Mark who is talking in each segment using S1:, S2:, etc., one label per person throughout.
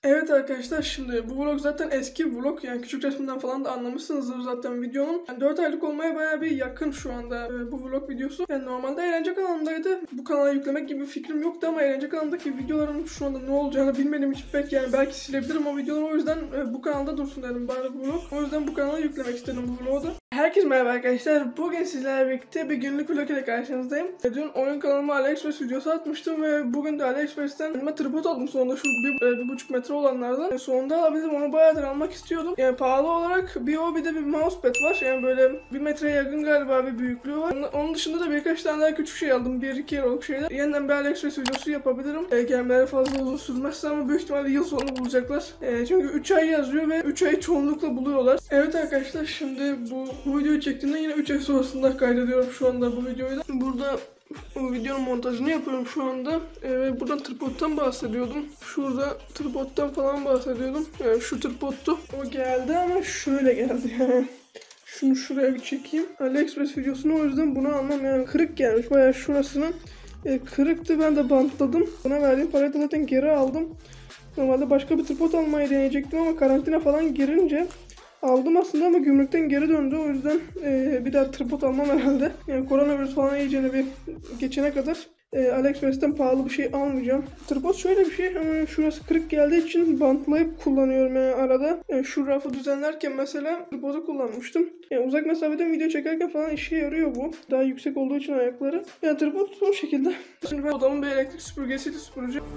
S1: Evet arkadaşlar, şimdi bu vlog zaten eski vlog, yani küçük resminden falan da anlamışsınızdır zaten videonun. Yani 4 aylık olmaya bayağı bir yakın şu anda bu vlog videosu. Yani normalde eğlence kanalındaydı. Bu kanala yüklemek gibi bir fikrim yoktu ama eğlence kanalındaki videoların şu anda ne olacağını bilmediğim için pek, yani belki silebilirim o videoları, o yüzden bu kanalda dursun dedim bari bu vlog. O yüzden bu kanala yüklemek istedim bu vlogu da. Herkese merhaba arkadaşlar. Bugün sizlerle birlikte bir günlük vlog ile karşınızdayım. Dün oyun kanalıma AliExpress videosu atmıştım ve bugün de AliExpress'ten tripod aldım sonunda, şu 1,5 metre olanlardan. Sonunda alabildim, onu bayağıdır almak istiyordum. Yani pahalı olarak bir o, bir de bir mousepad var. Yani böyle 1 metreye yakın galiba bir büyüklüğü var. Onun dışında da birkaç tane daha küçük şey aldım. 1-2 euroluk şeyler. Yeniden bir AliExpress videosu yapabilirim. Gelmeleri fazla uzun sürmezse ama büyük ihtimalle yıl sonu bulacaklar. Çünkü 3 ay yazıyor ve 3 ay çoğunlukla buluyorlar. Evet arkadaşlar, şimdi bu videoyu çektiğimde yine 3 ay sonrasında kaydediyorum şu anda bu videoyu da. Burada bu videonun montajını yapıyorum şu anda. Buradan tripodtan bahsediyordum. Şurada tripodtan falan bahsediyordum. Yani şu tripodtu. O geldi ama şöyle geldi yani. Şunu şuraya bir çekeyim. AliExpress videosunu, o yüzden bunu almam, yani kırık gelmiş. Bayağı şurasının kırıktı, ben de bantladım. Buna verdiğim parayı da zaten geri aldım. Normalde başka bir tripod almayı deneyecektim ama karantina falan girince aldım aslında, ama gümrükten geri döndü. O yüzden bir daha tripod almam herhalde. Yani koronavirüs falan iyice bir geçene kadar AliExpress'ten pahalı bir şey almayacağım. Tripod şöyle bir şey, ama şurası kırık geldiği için bantlayıp kullanıyorum yani arada. Yani şu rafı düzenlerken mesela tripodu kullanmıştım. Yani uzak mesafeden video çekerken falan işe yarıyor bu. Daha yüksek olduğu için ayakları. Yani tripod o şekilde. Şimdi ben odamın bir elektrik süpürgesiyle süpüreceğim.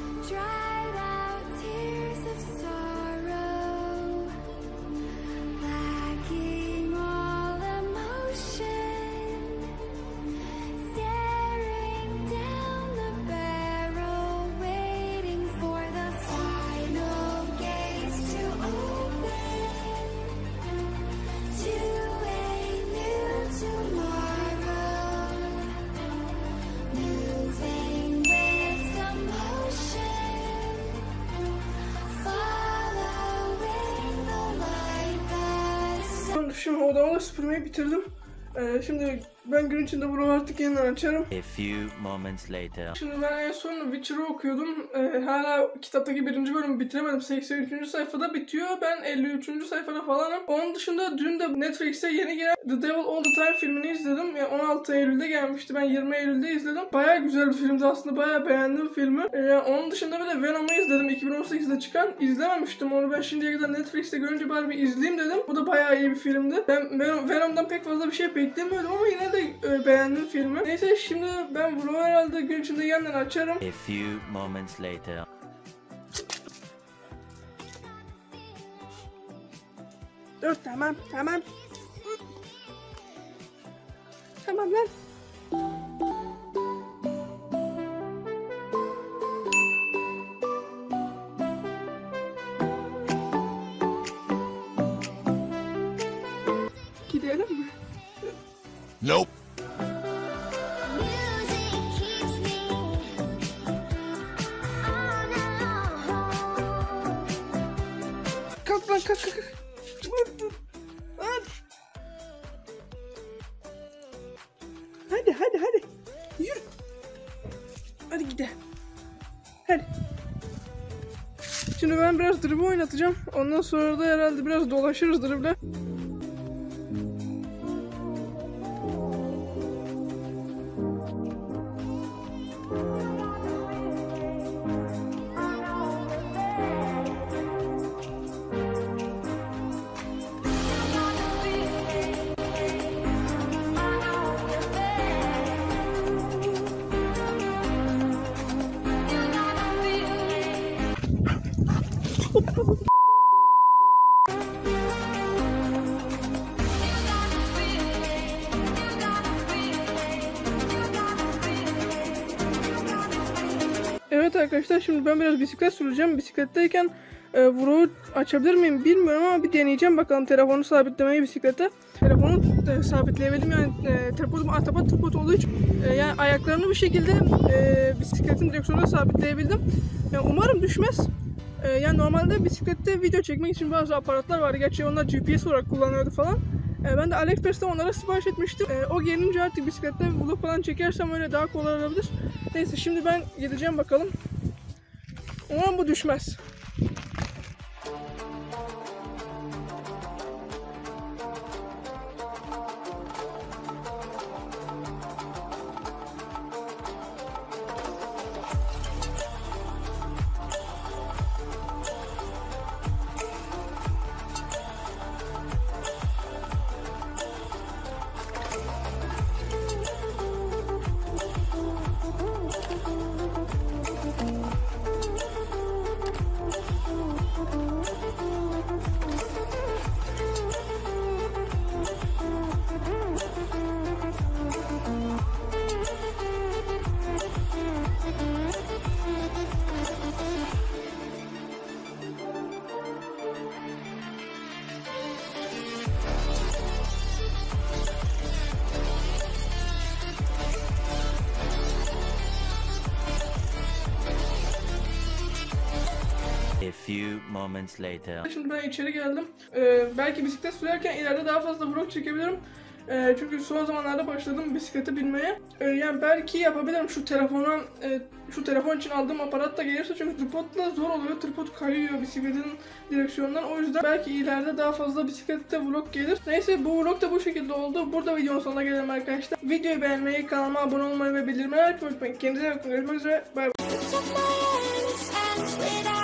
S1: Şimdi odamı süpürmeyi bitirdim. Şimdi ben gün içinde bunu artık yeniden açarım.
S2: A few moments later.
S1: Şimdi ben en son Witcher'ı okuyordum. Hala kitaptaki 1. bölümü bitiremedim. 83. sayfada bitiyor. Ben 53. sayfada falanım. Onun dışında dün de Netflix'e yeni gelen The Devil All The Time filmini izledim. Yani 16 Eylül'de gelmişti. Ben 20 Eylül'de izledim. Bayağı güzel bir filmdi aslında. Bayağı beğendim filmi. Onun dışında bir de Venom'u izledim. 2018'de çıkan. İzlememiştim onu. Ben şimdiye kadar Netflix'te görünce bari bir izleyeyim dedim. Bu da bayağı iyi bir filmdi. Ben Venom'dan pek fazla bir şey beklemiyordum ama yine de beğendim filmi. Neyse, şimdi ben vlogu herhalde gün içinde yeniden açarım.
S2: A few moments later.
S1: Dur, tamam. Tamam lan. Gidelim mi?
S3: Nope.
S1: Kalk lan, kalk. Dur. Hadi. Yürü. Hadi gidelim. Hadi. Şimdi ben biraz dribble oynatacağım. Ondan sonra da herhalde biraz dolaşırız dribble. Evet arkadaşlar, şimdi ben biraz bisiklet süreceğim. Bisikletteyken vlogu açabilir miyim bilmiyorum ama bir deneyeceğim bakalım, telefonu sabitlemeyi bisiklete. Telefonu sabitleyebildim, yani tripodum ahtapat tripod olduğu için yani ayaklarını bir şekilde bisikletin direksiyonuna sabitleyebildim. Yani umarım düşmez. Yani normalde bisiklette video çekmek için bazı aparatlar vardı. Gerçi onlar GPS olarak kullanıyordu falan. Ben de AliExpress'ten onlara sipariş etmiştim. O gelince artık bisiklette vlog falan çekersem öyle daha kolay olabilir. Neyse, şimdi ben gideceğim bakalım. Umarım bu düşmez.
S2: A few moments later.
S1: Şimdi ben içeri geldim. Belki bisiklet sürerken ileride daha fazla vlog çekebilirim. Çünkü son zamanlarda başladım bisiklete binmeye. Yani belki yapabilirim şu telefon için aldığım aparat da gelirse, çünkü tripodla zor oluyor. Tripod kayıyor bisikletin direksiyonundan. O yüzden belki ileride daha fazla bisiklette vlog gelir. Neyse, bu vlog da bu şekilde oldu. Burada videonun sonuna gelelim arkadaşlar. Videoyu beğenmeyi, kanalıma abone olmayı ve bildirimleri açmayı unutmayın. Kendinize bakın. Görüşmek üzere. Bay bay.